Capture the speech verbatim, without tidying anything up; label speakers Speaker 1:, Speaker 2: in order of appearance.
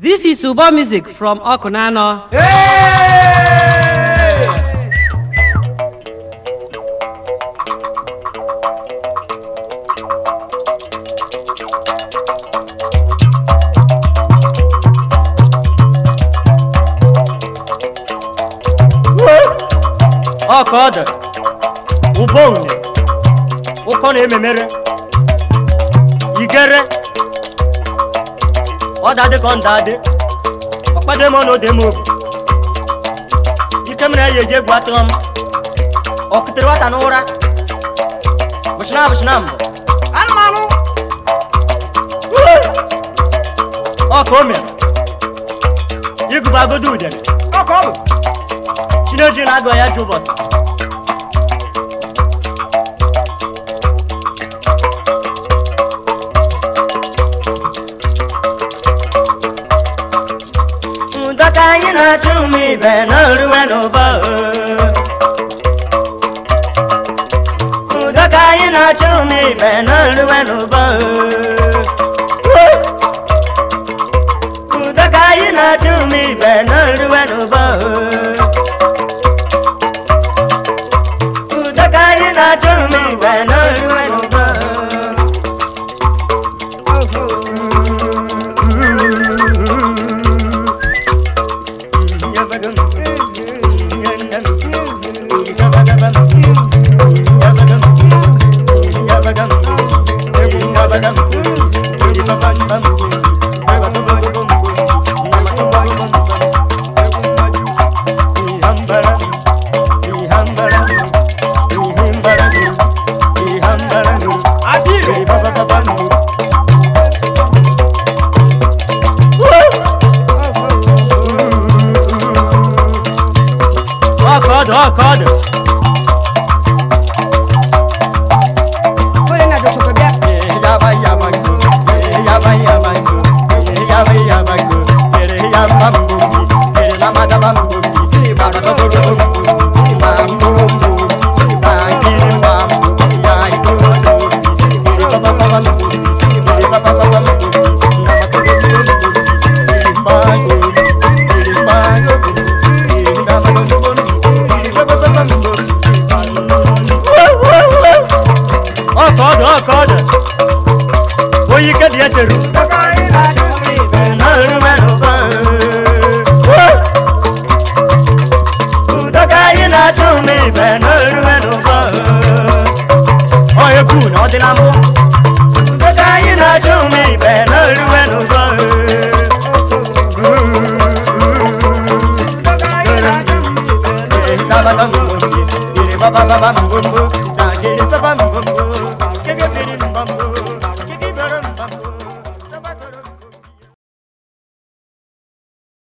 Speaker 1: This is Ubo music from Awkunanaw.
Speaker 2: Hey!
Speaker 3: Oh, God! Ubo Ukone memere. Igere. Odade kondade. Okpade mo no demo. Ikemre yeje gwatom. Okutere wata no ora. Bushna bushnam. Almanu. Oh, come here. Iguba go do them. Oh, come. Chinoji na go ya jobos. Udakayina to me, Benaru and over. Udakayina to me, Benaru and over. Udakayina to me, Benaru and over. Udakayina to me, Benaru and over. Oh, God. Oh, God. Oh, you get the other room. Oh, you're good, not the lamb. The guy in a to me, Banner, and over. The guy in a to me,